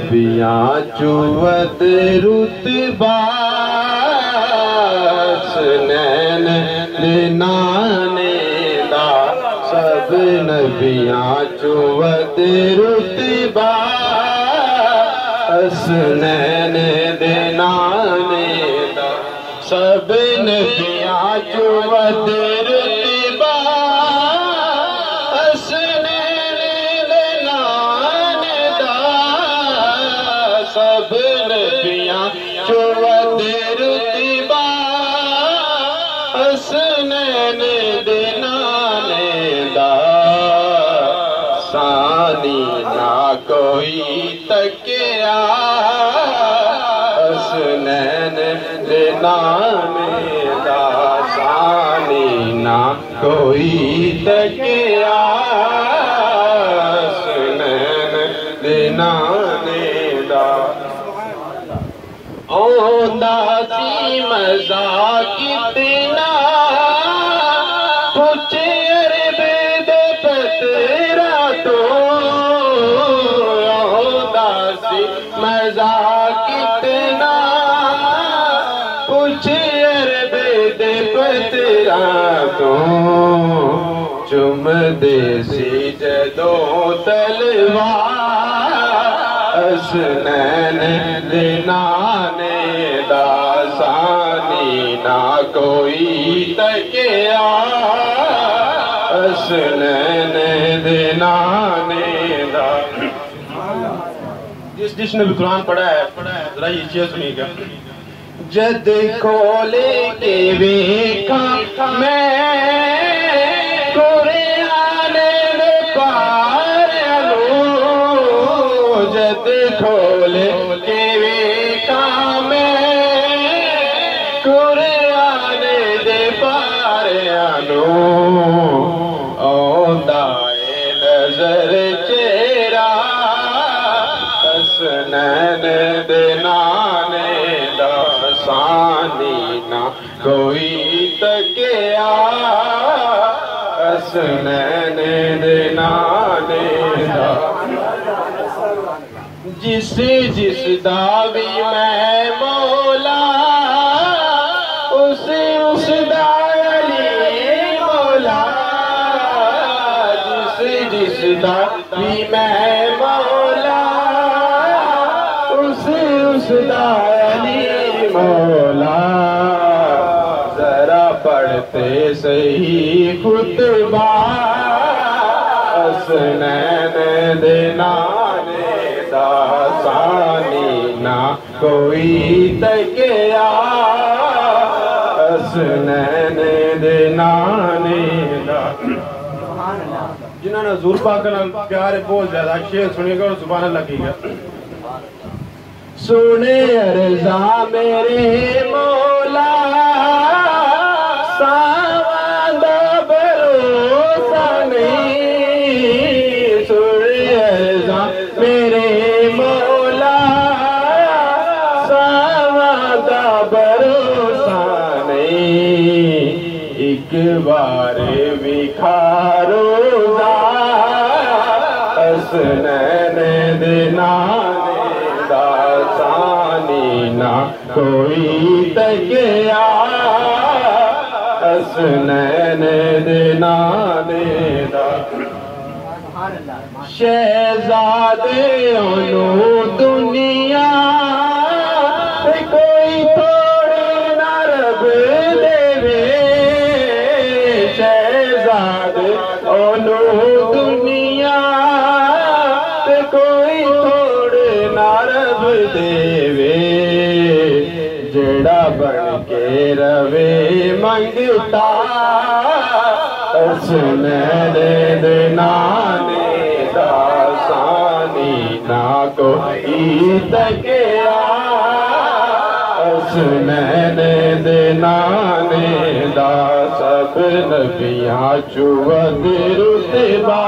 नबियां चुवद रुतबा हसनैन दे नाने दा सब नबियां चुवद रुतबा हसनैन दे नाने दा सब नबियां चुवद रुतबा हसनैन दे नाने दा सब नबियां चुवद रुतबा हसनैन दे नाने दा सानी ना कोई तकिया हसनैन दे नाने दा सानी ना कोई तकिया हसनैन दे नाने दा औंदा सी मज़ा कितना पूछे अरबे दे पतरा तो औंदा सी मज़ा कितना पूछे अरबे दे पतरा तो चुम देसी जदों तलवार हसनैन दे नाने दा सानी ना कोई तकिया हसनैन दे नाने दा। जिसने भी कुरान पढ़ा है जरा ये चीज सुनिएगा। जद खोले के वेखा मैं कुरान दे पार जद खोले के वेखा मैं कुरान दे पार औंदा नजर चेहरा हसनैन दे नाने दा सानी ना कोई तकिया हसनैन दे नाने दा। जिस दावी मैं मौला उस दाली मौला जिस दावी मैं मौला उस दाली मौला जरा पढ़ते सही खुतबा हसनैन दे नाने दा सानी ना कोई तकिया हसनैन दे नाने दा। जिन्होंने हुज़ूर पाक का नाम प्यार है बहुत ज्यादा शेर सुनिएगा और सुभान अल्लाह कीजिएगा। सुने अर्ज़ा मेरे मौला सावंदा भरोसा नहीं सुने अर्ज़ा मेरे मौला सावंदा भरोसा नहीं एक बार विखारो हसनैन दे नाने दा सानी ना कोई तकिया हसनैन दे नाने दा। शहजादे ओनू दुनिया कोई थोड़ी ना रब देवे शहजादे ओनू दुनिया कोई थोड़े ना रब देवे जेड़ा बन के रवे मंगता हसनैन दे नाने दा सानी ना कोई तकिया हसनैन दे नाने दा सब नबियां चुवद रुतबा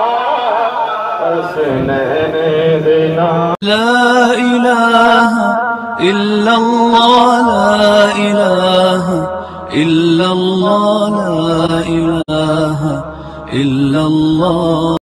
हसनैन दे नाने। ला इलाहा इल्लल्लाह ला इलाहा इल्लल्लाह ला इलाहा इल्लल्लाह।